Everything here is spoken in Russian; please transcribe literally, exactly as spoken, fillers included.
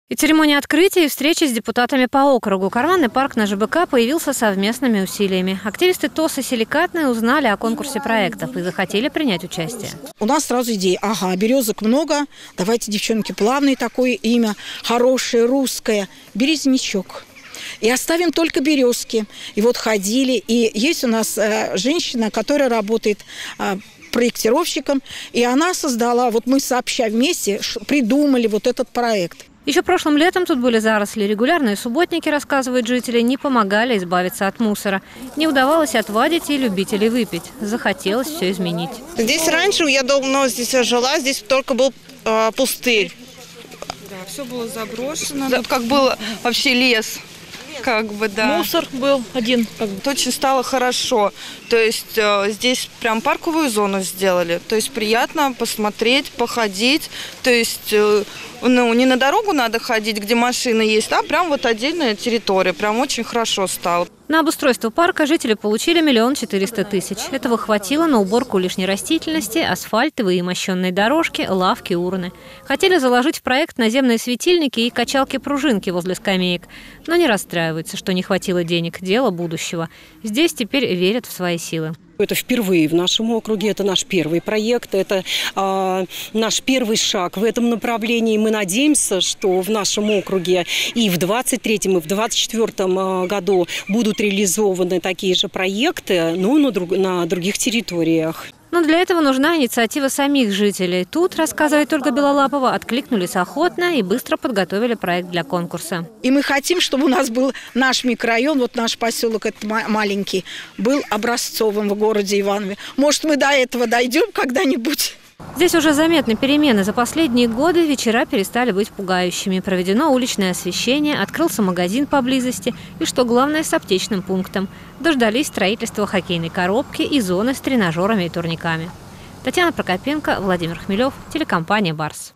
И церемония открытия, и встречи с депутатами по округу. Карманный парк на ЖБК появился совместными усилиями. Активисты ТОС и Силикатной узнали о конкурсе проектов и захотели принять участие. У нас сразу идея: ага, березок много, давайте, девчонки, плавное такое имя, хорошее, русское, березнячок. И оставим только березки. И вот ходили, и есть у нас э, женщина, которая работает э, проектировщиком, и она создала, вот мы сообща вместе придумали вот этот проект. Еще прошлым летом тут были заросли. Регулярные субботники, рассказывают жители, не помогали избавиться от мусора. Не удавалось отвадить и любителей выпить. Захотелось все изменить. Здесь раньше, я давно здесь жила, здесь только был э, пустырь. Да, все было заброшено. Да, как был вообще лес. Как бы, да. Мусор был один. Как бы. Очень стало хорошо. То есть э, здесь прям парковую зону сделали. То есть приятно посмотреть, походить. То есть э, ну, не на дорогу надо ходить, где машины есть, а прям вот отдельная территория. Прям очень хорошо стало. На обустройство парка жители получили миллион четыреста тысяч. Этого хватило на уборку лишней растительности, асфальтовые и мощенные дорожки, лавки, урны. Хотели заложить в проект наземные светильники и качалки-пружинки возле скамеек. Но не расстраиваются, что не хватило денег. Дело будущего. Здесь теперь верят в свои силы. Это впервые в нашем округе, это наш первый проект, это э, наш первый шаг в этом направлении. Мы надеемся, что в нашем округе и в двадцать третьем, и в двадцать четвёртом году будут реализованы такие же проекты, но на, друг, на других территориях. Но для этого нужна инициатива самих жителей. Тут, рассказывает Ольга Белолапова, откликнулись охотно и быстро подготовили проект для конкурса. И мы хотим, чтобы у нас был наш микрорайон, вот наш поселок этот маленький, был образцовым в городе Иванове. Может, мы до этого дойдем когда-нибудь? Здесь уже заметны перемены. За последние годы вечера перестали быть пугающими. Проведено уличное освещение, открылся магазин поблизости и, что главное, с аптечным пунктом. Дождались строительства хоккейной коробки и зоны с тренажерами и турниками. Татьяна Прокопенко, Владимир Хмелев, телекомпания «Барс».